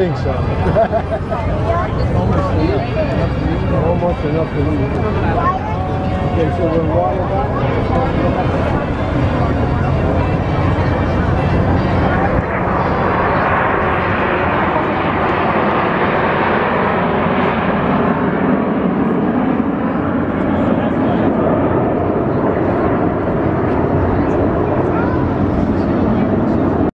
think so. Almost enough to leave. Okay, so we're water back.